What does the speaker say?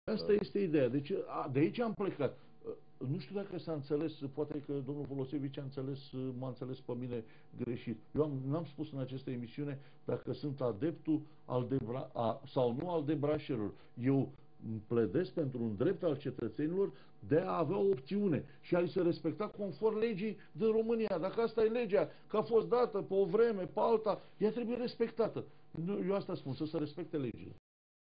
Asta este ideea. Deci de aici am plecat. Nu știu dacă s-a înțeles, poate că domnul Volosevici m-a înțeles pe mine greșit. Eu n-am spus în această emisiune dacă sunt adeptul sau nu al debrașerilor. Eu pledez pentru un drept al cetățenilor de a avea o opțiune și a-i se respecta conform legii din România. Dacă asta e legea, că a fost dată pe o vreme, pe alta, ea trebuie respectată. Eu asta spun, să se respecte legile.